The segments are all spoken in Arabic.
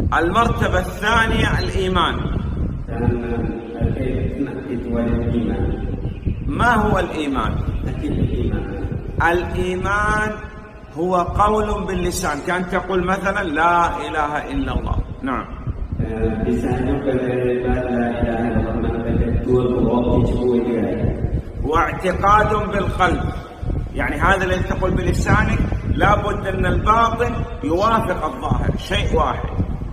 المرتبة الثانية الإيمان. ما هو الإيمان؟ الإيمان هو قول باللسان، كأن تقول مثلا لا إله إلا الله. نعم. واعتقاد بالقلب، يعني هذا الذي تقول بلسانك لابد أن الباطن يوافق الظاهر، شيء واحد.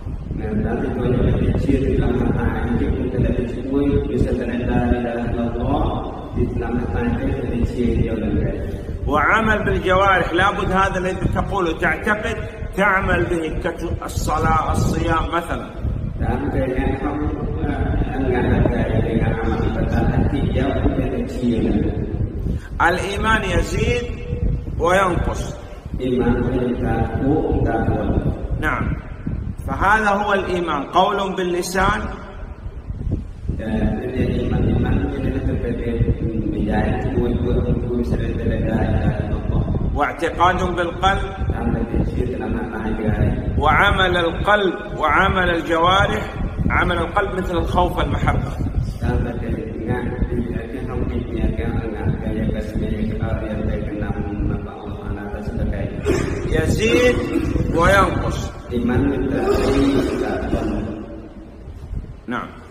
وعمل بالجوارح، لابد هذا الذي تقوله تعتقد تعمل به، كالصلاة الصيام مثلا. الإيمان يزيد وينقص. نعم. فهذا هو الإيمان، قول باللسان واعتقاد بالقلب وعمل القلب وعمل الجوارح. عمل القلب مثل الخوف والمحبة. يزيد وينقص. نعم.